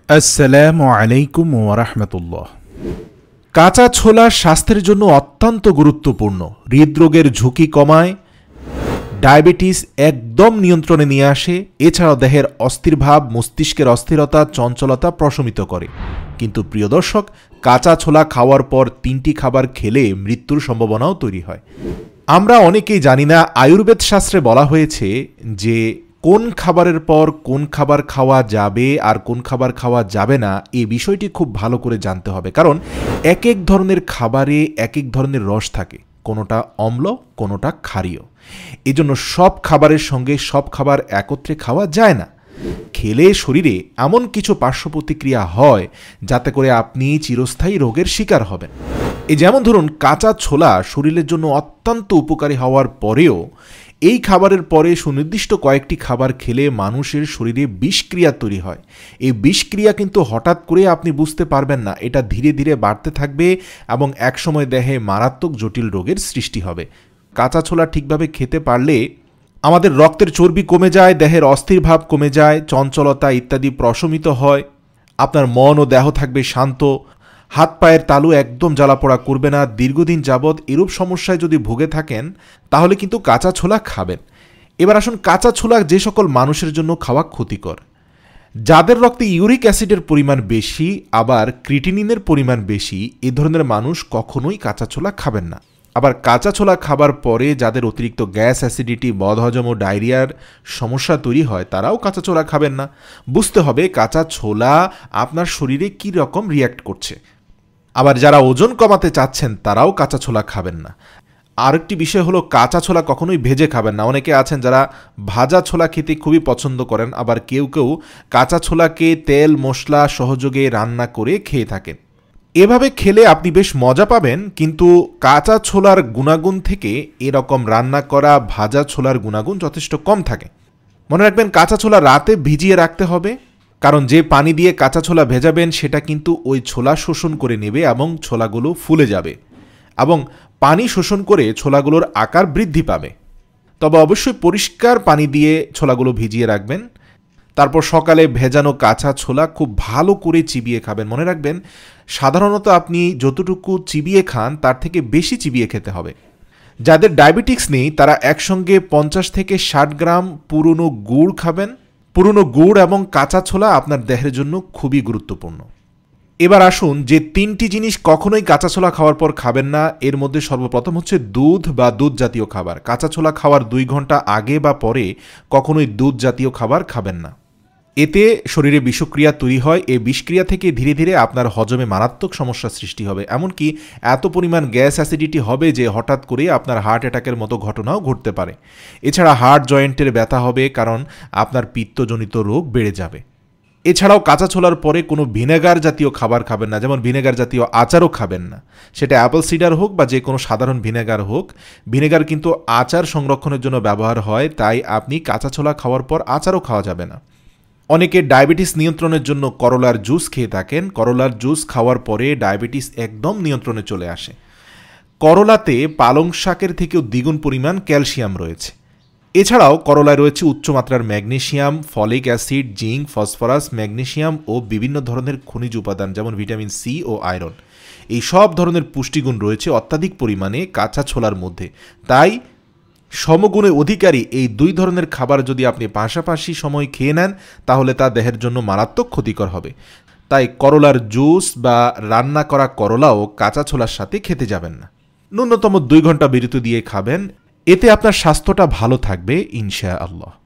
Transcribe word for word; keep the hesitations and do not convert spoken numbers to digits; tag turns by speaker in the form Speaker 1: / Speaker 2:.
Speaker 1: আসসালামু আলাইকুম ওয়া রাহমাতুল্লাহ। কাঁচা ছোলা স্বাস্থ্যের জন্য অত্যন্ত গুরুত্বপূর্ণ। হৃদরোগের ঝুঁকি কমায়, ডায়াবেটিস একদম নিয়ন্ত্রণে নিয়ে আসে, এছাড়াও দেহের অস্থিরভাব, মস্তিষ্কের অস্থিরতা, চঞ্চলতা প্রশমিত করে। কিন্তু প্রিয় দর্শক, কাঁচা ছোলা খাওয়ার পর তিনটি খাবার খেলে মৃত্যুর সম্ভাবনাও তৈরি হয়। আমরা অনেকেই জানি না, আয়ুর্বেদ শাস্ত্রে বলা হয়েছে যে কোন খাবারের পর কোন খাবার খাওয়া যাবে আর কোন খাবার খাওয়া যাবে না, এই বিষয়টি খুব ভালো করে জানতে হবে। কারণ এক এক ধরনের খাবারে এক এক ধরনের রস থাকে, কোনোটা অম্ল, কোনোটা ক্ষারীয়। এজন্য সব খাবারের সঙ্গে সব খাবার একত্রে খাওয়া যায় না। খেলে শরীরে এমন কিছু পার্শ্ব প্রতিক্রিয়া হয় যাতে করে আপনি চিরস্থায়ী রোগের শিকার হবেন। এই যেমন ধরুন, কাঁচা ছোলা শরীরের জন্য অত্যন্ত উপকারী হওয়ার পরেও এই খাবারের পরে সুনির্দিষ্ট কয়েকটি খাবার খেলে মানুষের শরীরে বিষক্রিয়া তৈরি হয়। এই বিষক্রিয়া কিন্তু হঠাৎ করে আপনি বুঝতে পারবেন না, এটা ধীরে ধীরে বাড়তে থাকবে এবং একসময় দেহে মারাত্মক জটিল রোগের সৃষ্টি হবে। কাঁচা ছোলা ঠিকভাবে খেতে পারলে আমাদের রক্তের চর্বি কমে যায়, দেহের অস্থির ভাব কমে যায়, চঞ্চলতা ইত্যাদি প্রশমিত হয়, আপনার মন ও দেহ থাকবে শান্ত, হাত পায়ের তালু একদম জ্বালাপোড়া করবে না। দীর্ঘদিন যাবৎ এরূপ সমস্যায় যদি ভুগে থাকেন তাহলে কিন্তু কাঁচা ছোলা খাবেন। এবার আসুন, কাঁচা ছোলা যে সকল মানুষের জন্য খাওয়া ক্ষতিকর। যাদের রক্তে ইউরিক অ্যাসিডের পরিমাণ বেশি, আবার ক্রিটিনিনের পরিমাণ বেশি, এ ধরনের মানুষ কখনোই কাঁচা ছোলা খাবেন না। আবার কাঁচা ছোলা খাবার পরে যাদের অতিরিক্ত গ্যাস, অ্যাসিডিটি, বদহজম ও ডায়রিয়ার সমস্যা তৈরি হয়, তারাও কাঁচা ছোলা খাবেন না। বুঝতে হবে কাঁচা ছোলা আপনার শরীরে কী রকম রিয়্যাক্ট করছে। আবার যারা ওজন কমাতে চাচ্ছেন তারাও কাঁচা ছোলা খাবেন না। আরেকটি বিষয় হলো, কাঁচা ছোলা কখনোই ভেজে খাবেন না। অনেকে আছেন যারা ভাজা ছোলা খেতে খুবই পছন্দ করেন, আবার কেউ কেউ কাঁচা ছোলাকে তেল মশলা সহযোগে রান্না করে খেয়ে থাকেন। এভাবে খেলে আপনি বেশ মজা পাবেন, কিন্তু কাঁচা ছোলার গুণাগুণ থেকে এরকম রান্না করা ভাজা ছোলার গুণাগুণ যথেষ্ট কম থাকে। মনে রাখবেন, কাঁচা ছোলা রাতে ভিজিয়ে রাখতে হবে, কারণ যে পানি দিয়ে কাঁচা ছোলা ভেজাবেন সেটা কিন্তু ওই ছোলা শোষণ করে নেবে এবং ছোলাগুলো ফুলে যাবে এবং পানি শোষণ করে ছোলাগুলোর আকার বৃদ্ধি পাবে। তবে অবশ্যই পরিষ্কার পানি দিয়ে ছোলাগুলো ভিজিয়ে রাখবেন। তারপর সকালে ভেজানো কাঁচা ছোলা খুব ভালো করে চিবিয়ে খাবেন। মনে রাখবেন, সাধারণত আপনি যতটুকু চিবিয়ে খান তার থেকে বেশি চিবিয়ে খেতে হবে। যাদের ডায়াবেটিক্স নেই তারা একসঙ্গে পঞ্চাশ থেকে ষাট গ্রাম পুরনো গুড় খাবেন। পুরনো গুড় এবং কাঁচা ছোলা আপনার দেহের জন্য খুবই গুরুত্বপূর্ণ। এবার আসুন, যে তিনটি জিনিস কখনোই কাঁচা ছোলা খাওয়ার পর খাবেন না, এর মধ্যে সর্বপ্রথম হচ্ছে দুধ বা দুধ জাতীয় খাবার। কাঁচা ছোলা খাওয়ার দুই ঘন্টা আগে বা পরে কখনোই দুধ জাতীয় খাবার খাবেন না। এতে শরীরে বিষক্রিয়া তৈরি হয়। এই বিষক্রিয়া থেকে ধীরে ধীরে আপনার হজমে মারাত্মক সমস্যার সৃষ্টি হবে, এমনকি এত পরিমাণ গ্যাস অ্যাসিডিটি হবে যে হঠাৎ করে আপনার হার্ট অ্যাটাকের মতো ঘটনাও ঘটতে পারে। এছাড়া হার্ট জয়েন্টের ব্যথা হবে, কারণ আপনার পিত্তজনিত রোগ বেড়ে যাবে। এছাড়াও কাঁচা ছোলার পরে কোনো ভিনেগার জাতীয় খাবার খাবেন না, যেমন ভিনেগার জাতীয় আচারও খাবেন না। সেটা অ্যাপল সিডার হোক বা যে কোনো সাধারণ ভিনেগার হোক। ভিনেগার কিন্তু আচার সংরক্ষণের জন্য ব্যবহার হয়, তাই আপনি কাঁচা ছোলা খাওয়ার পর আচারও খাওয়া যাবে না। অনেকে ডায়াবেটিস নিয়ন্ত্রণের জন্য করলার জুস খেয়ে থাকেন। করলার জুস খাওয়ার পরে ডায়াবেটিস একদম নিয়ন্ত্রণে চলে আসে। করলাতে পালং শাকের থেকেও দ্বিগুণ পরিমাণ ক্যালসিয়াম রয়েছে। এছাড়াও করলায় রয়েছে উচ্চমাত্রার magnesium, folic acid, zinc, phosphorus, magnesium ও বিভিন্ন ধরনের খনিজ উপাদান যেমন ভিটামিন সি ও আয়রন। এই সব ধরনের পুষ্টিগুণ রয়েছে অত্যাধিক পরিমাণে কাঁচা ছোলার মধ্যে। তাই সমগুণে অধিকারী এই দুই ধরনের খাবার যদি আপনি পাশাপাশি সময় খেয়ে নেন তাহলে তা দেহের জন্য মারাত্মক ক্ষতিকর হবে। তাই করলার জুস বা রান্না করা করলাও কাঁচা ছোলার সাথে খেতে যাবেন না। ন্যূনতম দুই ঘন্টা বিরতি দিয়ে খাবেন, এতে আপনার স্বাস্থ্যটা ভালো থাকবে ইনশাআল্লাহ।